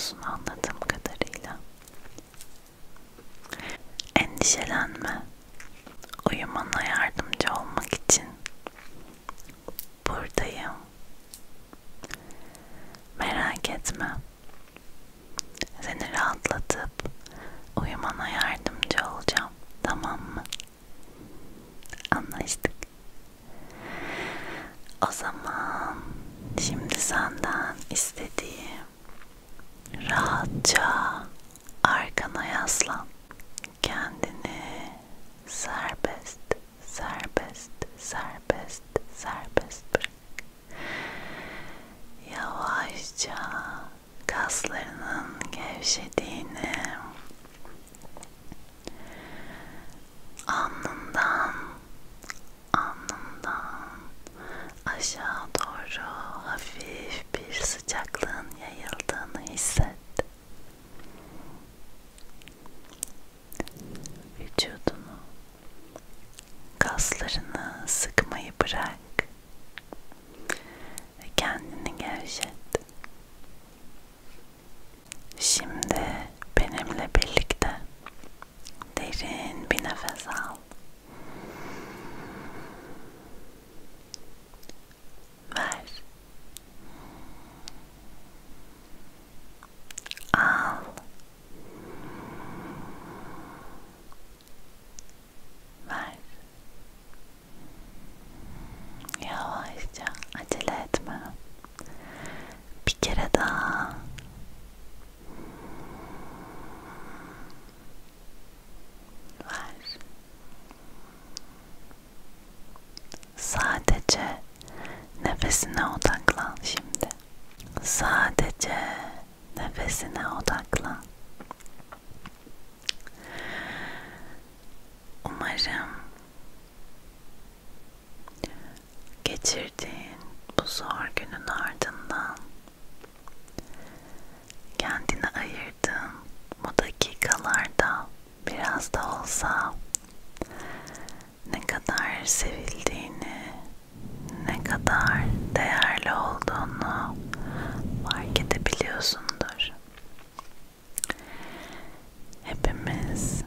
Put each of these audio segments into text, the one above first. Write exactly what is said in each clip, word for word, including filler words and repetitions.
musun anladığım kadarıyla? Endişelenme. Uyumana yardımcı olmak için buradayım. Merak etme. Seni rahatlatıp uyumana yardımcı olacağım. Tamam mı? Anlaştık. O zaman şimdi senden istediğim rahatça arkana yaslan. Kendini serbest, serbest, serbest, serbest bırak. Yavaşça kaslarının gevşediğini, alnından alnından aşağı doğru hafif bir sıcaklığın yayıldığını hisset. Vücudunu, kaslarını sıkmayı bırak ve kendini gevşet. Şimdi benimle birlikte derin bir nefes al. Ver. Al. Ver. Yavaşça, acele etme. Bir kere daha. Ver. Sadece nefesine odaklan şimdi. Sadece nefesine odaklan. Umarım geçirdiğin bu zor günün ardından kendine ayırdığın bu dakikalarda biraz da olsa ne kadar sevildiğini, ne kadar değerli olduğunu fark edebiliyorsundur. Hepimiz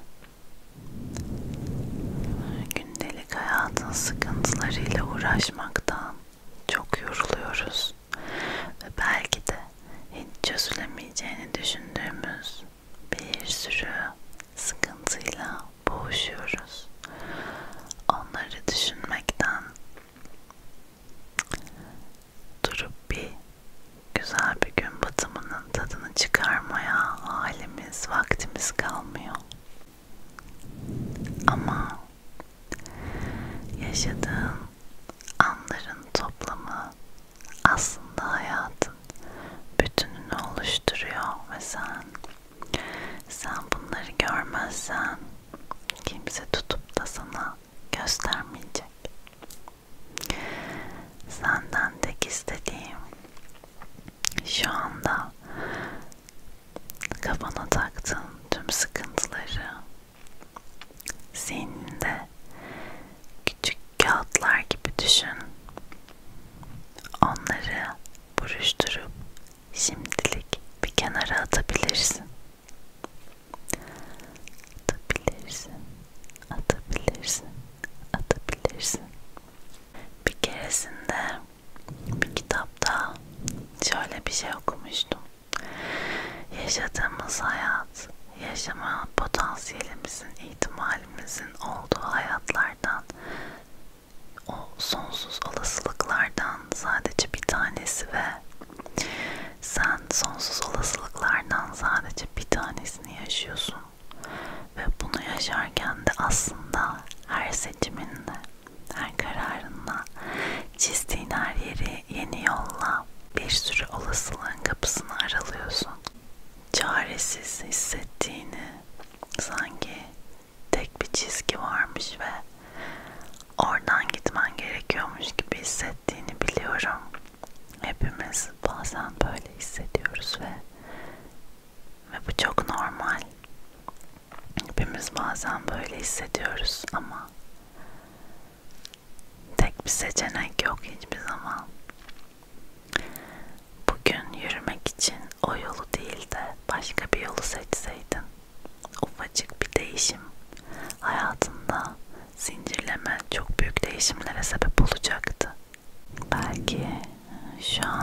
gündelik hayatın sıkıntılarıyla uğraşmaktan çok yoruluyoruz ve belki de hiç çözülemeyeceğini düşündüğümüz bir sürü sıkıntıyla boğuşuyoruz. Onları düşünmekten durup bir güzel bir gün batımının tadını çıkarmaya halimiz, vaktimiz kalmıyor. Ama yaşadığın anların toplamı aslında hayatın bütününü oluşturuyor ve sen sen bunları görmezsen kimse tutup da sana göstermeyecek. Senden tek istediğim şu anda kafana taktığın tüm sıkıntıları zihninde küçük kağıtlar gibi düşün. Onları buruşturup şimdilik bir kenara atabilirsin. Atabilirsin. Atabilirsin. Atabilirsin. Bir keresinde bir kitapta şöyle bir şey okumuştum. Yaşadığımız hayat, yaşama potansiyelimizin, ihtimalimizin olduğu hayatlardan, o sonsuz olasılıklardan sadece bir tanesi ve sen sonsuz olasılıklardan sadece bir tanesini yaşıyorsun. Ve bunu yaşarken de aslında her seçiminle, her kararınla, çizdiğin her yeri yeni yolla bir sürü olasılığın kapısını aralıyorsun. Çaresiz hissettiğini, sanki tek bir çizgi varmış ve oradan gitmen gerekiyormuş gibi hissettiğini biliyorum. Hepimiz bazen böyle hissediyoruz ve ve bu çok normal. Hepimiz bazen böyle hissediyoruz ama tek bir seçenek yok hiçbir zaman. Bugün yürümek için o yolu değil de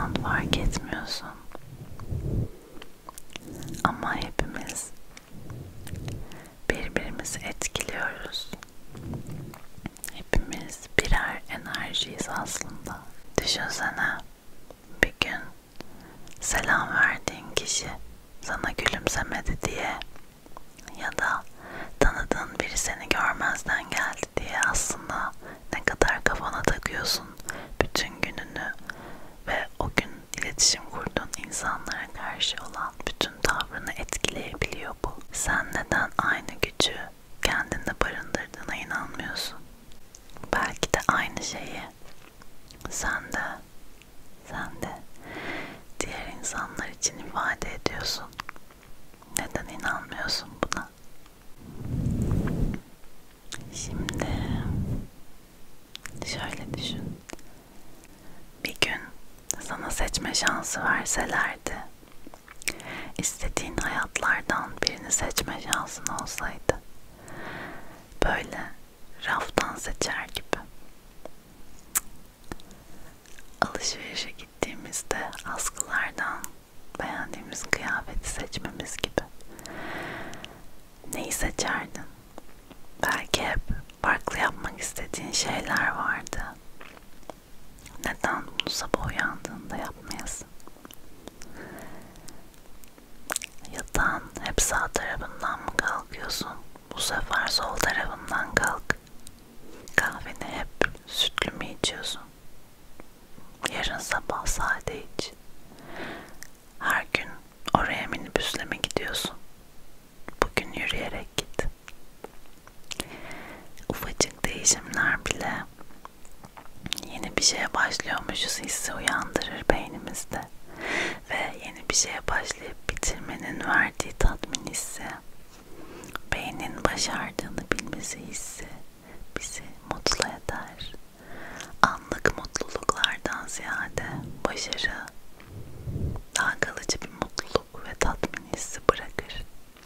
an fark etmiyorsun. Ama hepimiz birbirimizi etkiliyoruz. Hepimiz birer enerjiyiz aslında. Düşünsene, bir gün selam verdiğin kişi sana gülümsemedi diye ya da tanıdığın biri seni görmezden geldi diye aslında ne kadar kafana takıyorsun bütün gününü ve o gün iletişim kurduğun insanlara karşı olan bütün tavrını etkileyebiliyor bu. Sen neden aynı gücü kendinde barındırdığına inanmıyorsun? Belki de aynı şeyi sen de, sen de diğer insanlar için ifade ediyorsun. Neden inanmıyorsun buna? Şimdi şöyle düşün. Bir gün sana seçme şansı verselerdi, istediğin hayatlardan birini seçme şansın olsaydı, böyle raftan seçer gibi, alışverişe gittiğimizde askılardan beğendiğimiz kıyafeti seçmemiz gibi, neyi seçerdin? Belki hep farklı yapmak istediğin şeyler vardı. Neden bunu sabah uyandığında yapmayasın? Yatağın hep sağ tarafından mı kalkıyorsun? Bu sefer sol tarafından kalk. Kahveni hep sütlü mü içiyorsun? Yarın sabah sade iç. Her gün oraya minibüsle mi gidiyorsun? Bugün yürüyerek git. Ufacık değişimler bile yeni bir şeye başlıyormuşuz hissi uyandırır beynimizde. Ve yeni bir şeye başlayıp bitirmenin verdiği tatmin hissi, beynin başardığını bilmesi hissi bizi mutlu eder. Anlık mutluluklardan ziyade başarı daha kalıcı bir mutluluk ve tatmin hissi bırakır.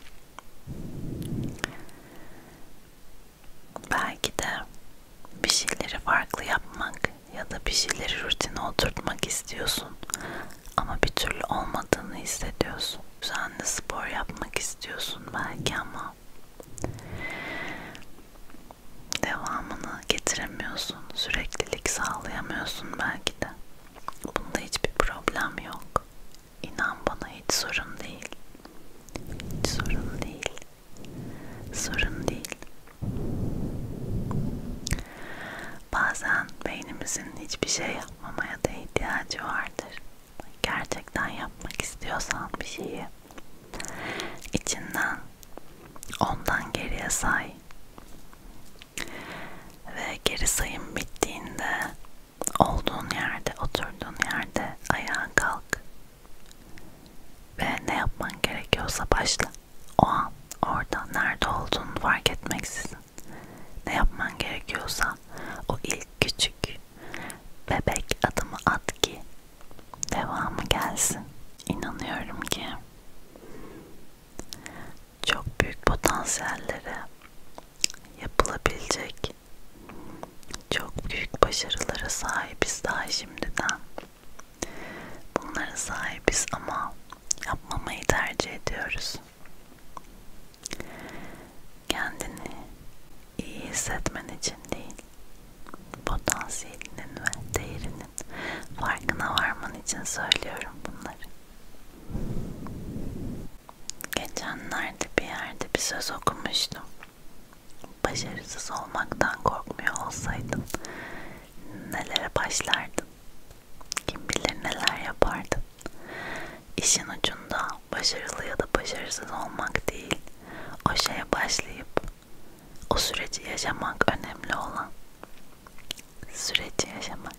Belki de bir şeyleri farklı yapmak ya da bir şeyleri rutine oturtmak istiyorsun ama bir türlü olmadığını hissediyorsun. Düzenli spor yapmak istiyorsun belki ama devamını getiremiyorsun, süreklilik sağlayamıyorsun belki de. Bunda hiçbir problem yok. İnan bana, hiç sorun değil. Hiç sorun değil. Sorun değil. Bazen beynimizin hiçbir şey yapmamaya da ihtiyacı vardır. Gerçekten yapmak istiyorsan bir şeyi, içinden ondan geriye say ve geri sayım bittiğinde olduğun yerde, oturduğun yerde ayağa kalk ve ne yapman gerekiyorsa başla. O an orada nerede olduğunu fark etmeksizin ne yapman gerekiyorsa o ilk küçük bebek adımı at ki devamı gelsin. İnanıyorum ki çok büyük potansiyellere, yapılabilecek çok büyük başarılara sahibiz daha şimdiden. Bunlara sahibiz ama yapmamayı tercih ediyoruz. Kendini iyi hissetmen için değil, potansiyelinin ve değerinin farkına varman için söylüyorum bunları. Geçenlerde bir yerde bir söz okumuştum. Başarısız olmaktan korkmuyor olsaydın nelere başlardın? Kim bilir neler yapardın? İşin ucunda başarılı ya da başarısız olmak değil, o şeye başlayıp o süreci yaşamak önemli olan. Süreci yaşamak.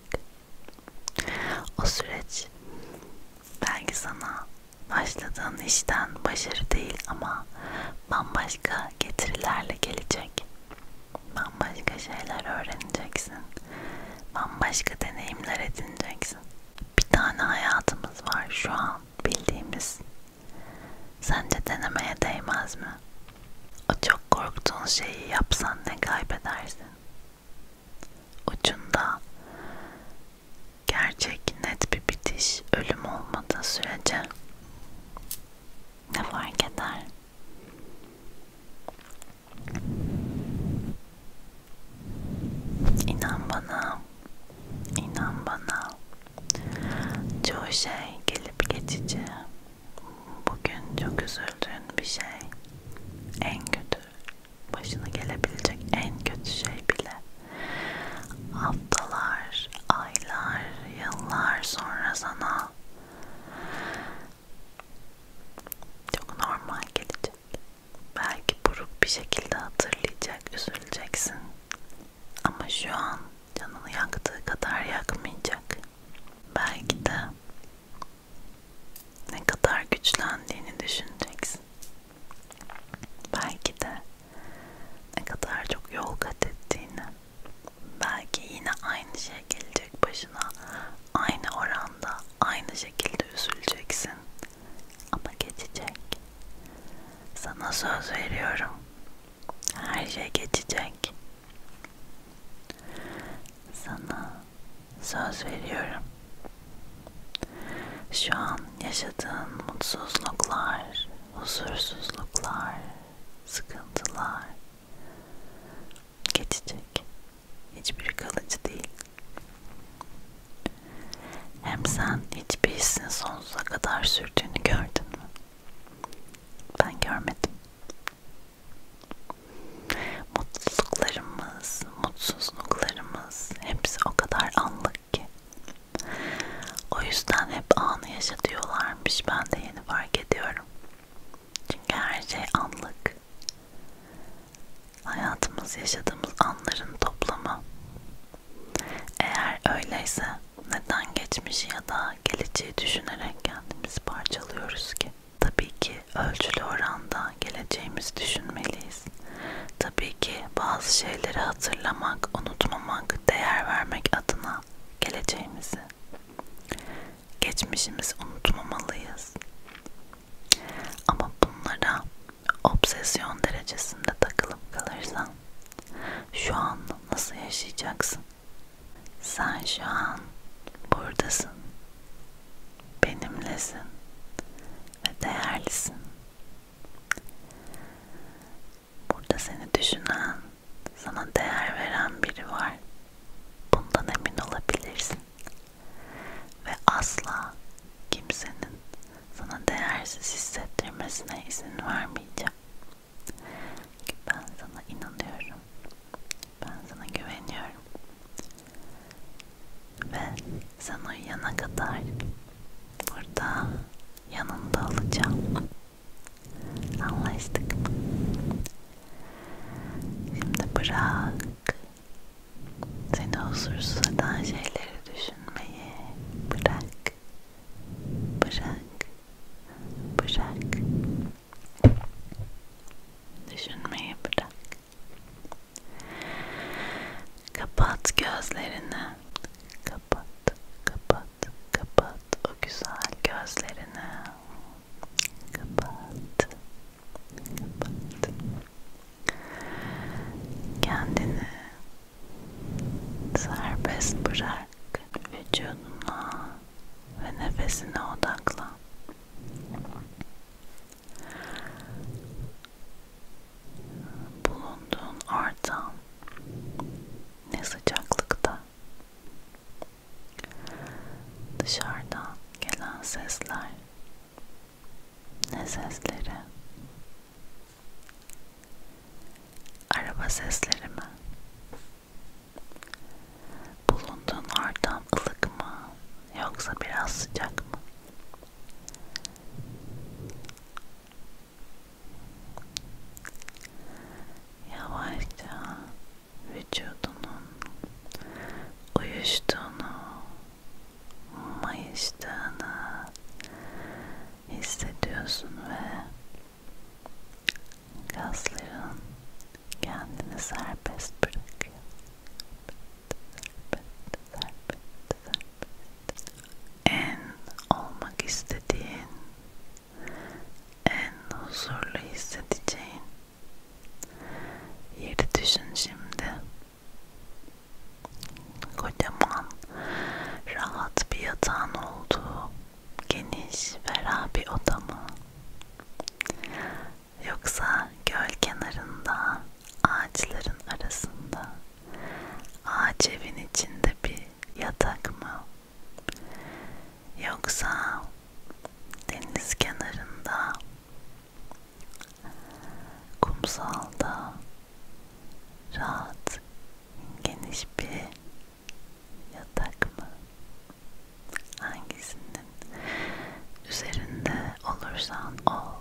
O süreç belki sana başladığın işten başarı değil ama bambaşka getirilerle gelecek. Bambaşka şeyler öğreneceksin. Bambaşka deneyimler edineceksin. Bir tane hayatımız var şu an bildiğimiz. Sence denemeye değmez mi? O çok korktuğun şeyi yapsan ne kaybedersin? Ucunda gerçek net bir bitiş, ölüm sürece ne fark eder? İnan bana, inan bana, çoğu şey gelip geçici. Bugün çok üzüldüğün bir şey, en kötü, başına gelebilecek en kötü şey bile haftalar, aylar, yıllar sonra sana çok normal gelecek. Belki buruk bir şekilde hatırlayacak, üzüleceksin. Ama şu an canını yaktığı kadar yakmayacak. Belki de ne kadar güçlendiğini düşüneceksin. Belki de ne kadar çok yol kat ettiğini. Belki yine aynı şey gelecek başına. Aynı oranda, aynı şekilde üzüleceksin. Ama geçecek. Sana söz veriyorum. Her şey geçecek. Sana söz veriyorum. Şu an yaşadığın mutsuzluklar, huzursuzluklar, sıkıntılar geçecek. Hiçbiri kalıcı değil. Hem sen hiçbir hissin sonsuza kadar sürdüğünü gördün mü? Ben görmedim. Mutluluklarımız, mutsuzluklarımız hepsi o kadar anlık ki. O yüzden hep anı yaşa diyorlarmış. Ben de yeni fark ediyorum. Çünkü her şey anlık. Hayatımız yaşadığımız anların toplamı. Eğer öyleyse neden geçmişi ya da geleceği düşünerek kendimizi parçalıyoruz ki? Tabii ki ölçülü oranda geleceğimizi düşünmeliyiz. Tabii ki bazı şeyleri hatırlamak, unutmamak, değer vermek adına geleceğimizi, geçmişimizi unutmamalıyız. Ama bunlara obsesyon derecesinde takılıp kalırsan şu an nasıl yaşayacaksın? Sen şu an buradasın, benimlesin ve değerlisin. Burada seni düşünen, sana değer veren biri var. Bundan emin olabilirsin. Ve asla kimsenin sana değersiz hissettirmesine izin vermeyeceğim. Çünkü ben sana inanıyorum. Ben sana güveniyorum. Ve sen uyuyana kadar burada yanında olacağım. Anlaştık mı? Şimdi bırak seni huzursuz eden şeyleri düşünmeyi. Bırak. Bırak. Bırak. Düşünmeyi bırak. Kapat gözlerini. Kapat. Kapat. Kapat o güzel gözlerini. Kapat. Kapat. Kendini serbest bırak. Vücuduna ve nefesine odaklan. Bulunduğun ortam ne sıcaklıkta? Dışarıdan gelen sesler ne sesleri? Araba sesleri mi? Bulunduğun ortam ılık mı? Yoksa biraz sıcak mı? Yavaşça vücudunun uyuştuğunu, mayıştığını hissediyorsun ve kasların kendini serbest bırakıyor. Serbest, serbest, serbest. En olmak istediğin, en huzurlu hissedeceğin yeri düşün şimdi. Kocaman, rahat bir yatağın olduğu, geniş, Yoksa deniz kenarında, kumsalda, rahat, geniş bir yatak mı? Hangisinin üzerinde olursan ol,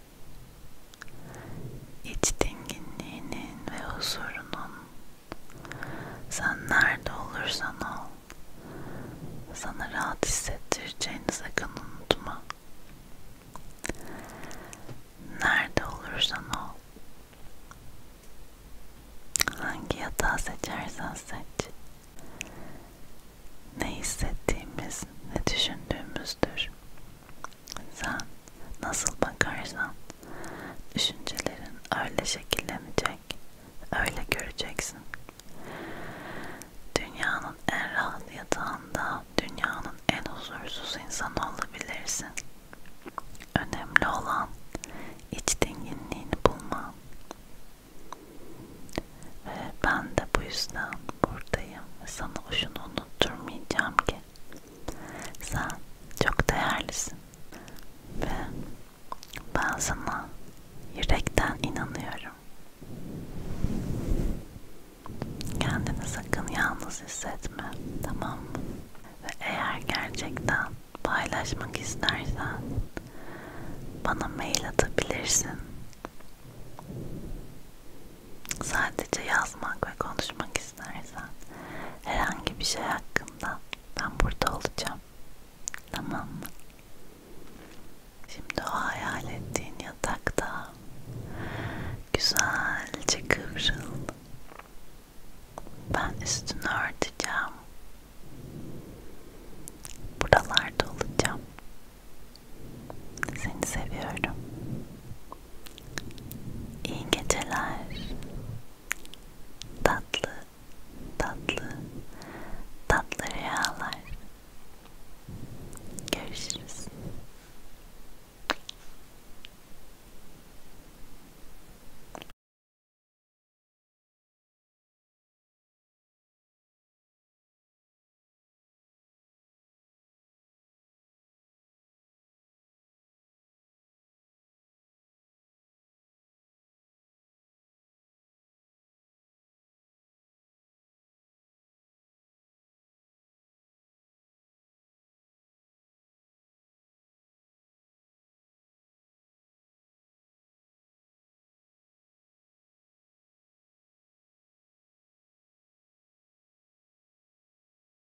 iç dinginliğinin ve huzurunun sen nerede olursan ol sana rahat hissettireceğini sakın unutma. Nerede olursan ol, hangi yatağı seçersen seç, ne hissettiğimiz, ne düşündüğümüzdür. Sen nasıl bakarsan düşüncelerin öyle şekillenecek, öyle göreceksin. Dünyanın en rahat yatağında, dünyanın en huzursuz insanı olabilirsin. Önemli olan iç dinginliğini bulman. Ve ben de bu yüzden buradayım ve sana şunu unutturmayacağım ki sen çok değerlisin ve ben sana yürekten inanıyorum. Kendini sakın yalnız hissetme, tamam mı? Ve eğer gerçekten paylaşmak istersen bana mail atabilirsin. Sadece yazmak ve konuşmak istersen herhangi bir şey hakkında ben burada olacağım. Tamam mı?